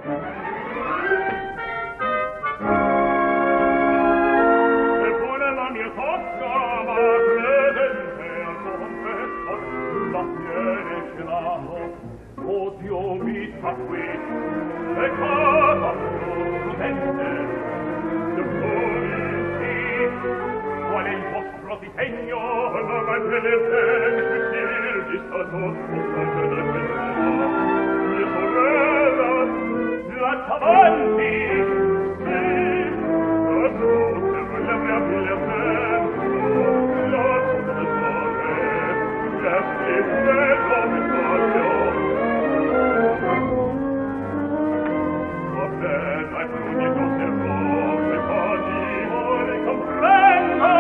Eppure la mia tocca, ma credente al confessor, la tiene celato. Oh Dio mi sta qui, e cosa più prudente? Sì, qual è il vostro disegno? La madre del pensiero di stato, mia sorella, lascia avanti, sì, la tutte quelle mie figlie lascia pensare, resti bello mi voglio. Va bene, è l'unico sermone, così vuole comprendo.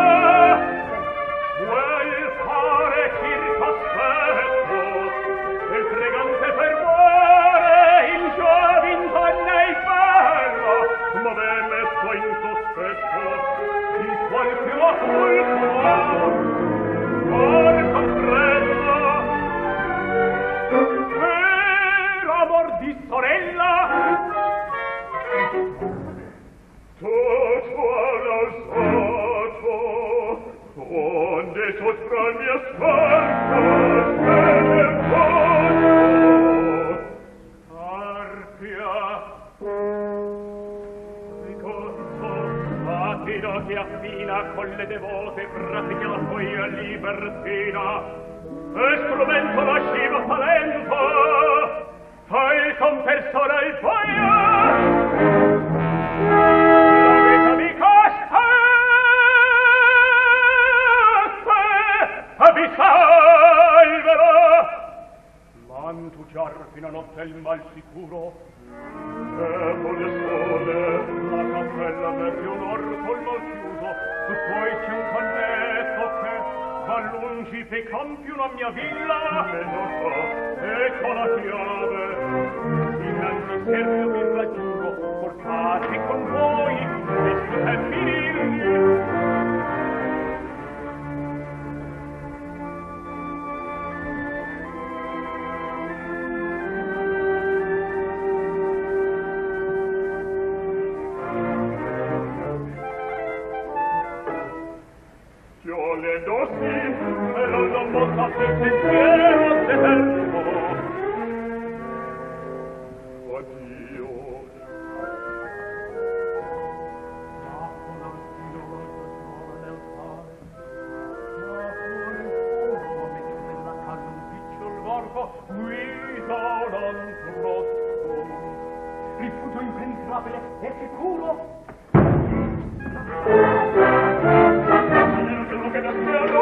Vuoi fare circospetto, il pregante fervore, il giovin donna e bello, m'ave messo in sospetto, di qualche occulto, or comprendo. Per amor di sorella, tutto all'alzato, onde sopra mia sforza se ne posso. Arpia, ricorso, atino che affina con le devote pratica la poia libertina, e strumento lascivo talento, fai con persona il poia. La vita mi costa, vi salverò. Mantugiar fino a notte il mal sicuro, debole sole, la cappella verde onor col mal chiuso, poi c'è un cannetto che va lungi pe campi una mia villa, e non so, ecco la chiave, innanzi servo mi raggiungo, portate con voi questi tempi. Le dossi, però non posso per pensiero eterno. Addio. Dopo l'ansiosa nel fare, dopo il fuoco mette nella casa un picciol varco, guida l'antrotto. Rifugio impenetrabile e sicuro. Che non